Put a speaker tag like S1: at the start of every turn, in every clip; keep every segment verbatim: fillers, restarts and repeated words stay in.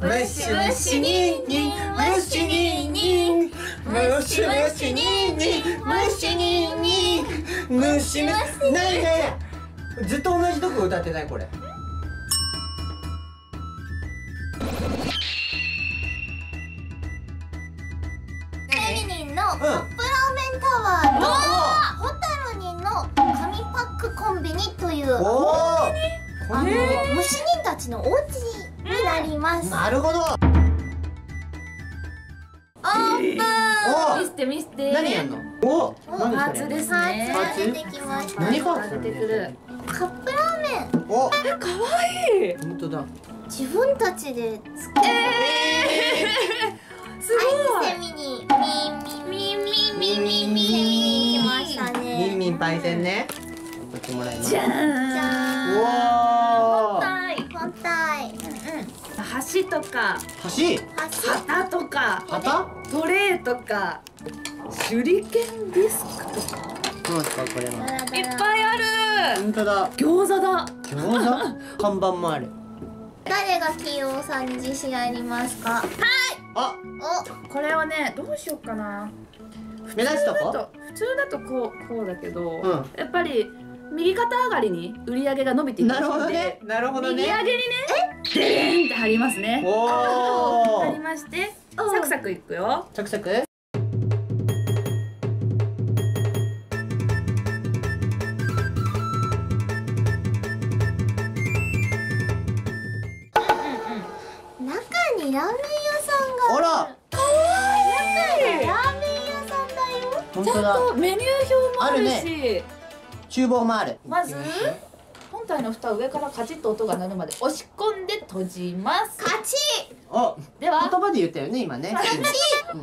S1: ムッシュムッシュニンニン、ムッシュニンニン、ムッシュムッシュニンニン、ムッシュニンニン、ムッシュムッシュ。ないね。ずっと同じとこ歌ってないこれ。
S2: セミニンのカップラーメンタワーとホタルニンの紙パックコンビニというあの虫人たちのお家になります。
S1: なるほど。
S2: オープン。
S3: 見せて見せて。
S1: 何やんの？お、
S3: パーツですね。
S2: パーツ出てきました。
S1: 何パーツ？
S3: 出てくる。
S2: カップラーメン。
S1: お、
S3: え、かわいい。
S1: 本当だ。
S2: 自分たちで作る。
S3: すごい。
S2: セミニミンミンミンミンミンミンミン来ましたね。
S1: ミンミンパイセンね。こっちもらいます。
S3: じゃーん。
S2: じゃーん。
S1: うわ
S3: 本体。
S2: 本体。うんうん。
S3: 箸とか
S1: 橋。
S2: 箸。
S3: 旗とか
S1: 旗？
S3: トレーとか手裏剣ディスクとか
S1: どうですかこれは。
S3: いっぱいある。
S1: 本当だ。
S3: 餃子だ。
S1: 餃子？看板もある。
S2: 誰がキヨさんに自信ありますか？はい。
S1: あ、
S2: お。
S3: これはね、どうしようかな。
S1: 目立つとこ？
S3: 普通だとこうこうだけど、
S1: うん
S3: やっぱり右肩上がりに売り上げが伸びていく
S1: なるほど
S3: ので、
S1: ね。なるほどね。
S3: 右上げにね、デーンって貼りますね。
S1: お
S3: 貼り
S1: お。
S3: まして、サクサクいくよ。
S1: サクサク。
S2: 中にラーメン屋さんが
S1: あら。
S2: 可愛い。ラーメン屋さんだよ。
S1: 本当だ。
S3: ちゃんとメニュー表もあるし、
S1: ある厨房もある。
S3: まず本体の蓋を上からカチッと音が鳴るまで押し込んで閉じます。
S2: カチ
S1: お、
S3: では
S1: 言葉で言ったよね今ね。
S2: カチ
S1: うん。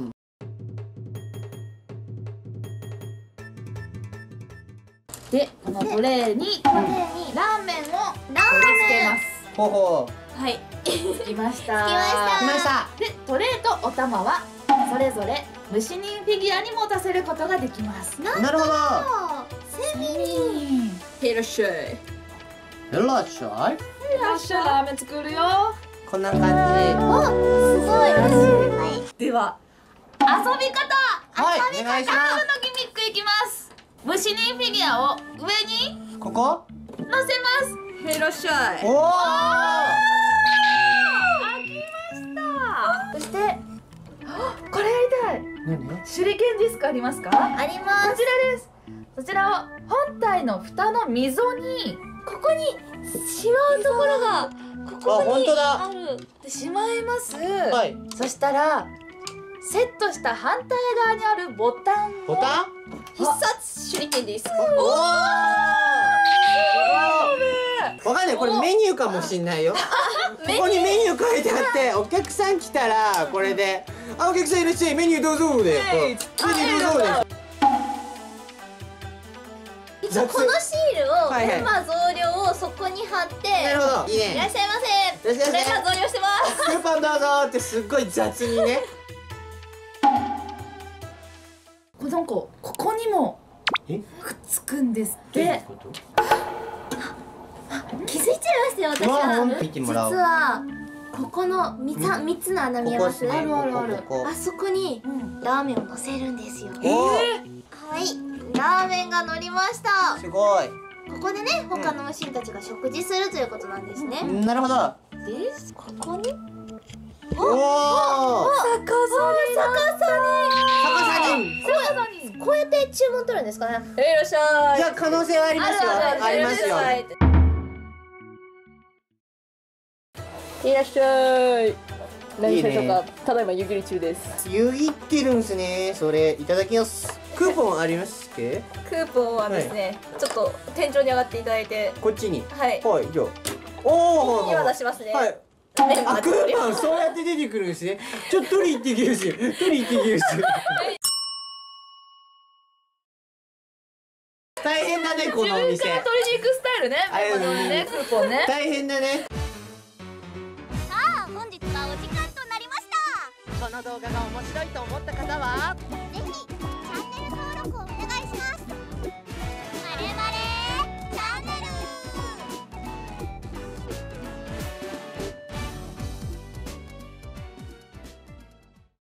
S3: でこのトレーに
S2: ッ。これに
S3: ラーメンを
S2: ラーメ
S3: 盛り付け
S2: ン。
S3: ます。
S1: ほうほう。
S3: はい、つきました。
S2: つきました
S1: 来ました。
S3: でトレーとお玉はそれぞれ虫人フィギュアに持たせることができます。
S1: なるほど。
S2: セミニン。
S3: ヘラシャイ。
S1: いらっしゃい。
S3: ヘラシャイ。ラーメン作るよ。
S1: こんな感
S2: お、すごい。はい。
S3: では遊び方。
S1: じ。はい、お願いしま
S3: のギミックいきます。虫人フィギュアを上に
S1: す。ここ？
S3: 乗せます。ヘラシャイ。
S1: おお。
S3: 開きました。そしてあ、これやりたい。
S1: 何？
S3: 手裏剣ディスクありますか？こ
S2: あります。
S3: ちらです。そちらを本体の蓋の溝に
S2: ここにしまうところがこ
S1: あ、
S2: こに
S1: 本当だ。
S2: ある。
S3: でしまいます。
S1: はい。
S3: そしたらセットした反対側にあるボタンを
S1: ボタン？
S2: 必殺手裏剣です。
S1: おお。わかんない、これメニューかもしんないよ。ここにメニュー書いてあってお客さん来たらこれで「あ、お客さんいらっしゃい、メニューどうぞ」でこうメニューどうぞで
S2: 一応このシールを
S1: はいはい
S2: メンバー増量をそこに貼って
S1: なるほど、いい
S2: いらっ
S1: ね。
S2: しゃいませ。
S1: いらっしゃいませ
S2: メンバー増量してます。
S1: クーポンどうぞってすっごい雑にね。
S3: この子ここにも
S1: え
S3: くっつくんですっ
S1: どういう
S3: て。
S1: こと？
S2: 気づいちゃいましたよ、私
S1: うわほん
S2: は。
S1: と見てもらおう。
S2: 実はここの三つ三つの穴見えます？
S1: ここっすね
S3: あるあるある
S1: ここここ
S2: あそこに
S3: うん
S2: ラーメンを乗せるんですよ。
S1: おー
S2: はい、ラーメンが乗りました。
S1: すごい。
S2: ここでね、他の虫たちが食事するということなんですね。
S1: なるほど。
S2: で、ここに
S1: おお。
S3: 逆さ
S2: 逆さ
S1: 逆さに。
S2: にこうやって注文取るんですかね。
S3: に。いらっしゃい。
S1: いや、可能性はありますよ。ありますよ。
S3: いらっしゃい。
S1: 何しましょうか。
S3: ただいま湯切り中です。
S1: 湯切ってるんすね。それいただきます。クーポンありますっけ？
S4: クーポンはですね、ちょっと天井に上がっていただいて、
S1: こっちに。
S4: はい、
S1: はい、じゃあ。おお。
S4: 今出しますね。
S1: はい。
S4: メンバ
S1: あ、ク
S4: ー増量
S1: ーポンそうやって出てくるんですね。ちょっと取り行ってきますよ。取り行ってきます。大変だねこのお店。
S3: 自分から取りに行くスタイルね。
S1: ありがとうございます
S3: ね、クーポンね。
S1: 大変だね。
S2: さあ、本日はお時間となりました。
S5: この動画が面白いと思った方は
S2: ぜひチャンネル登録をお願い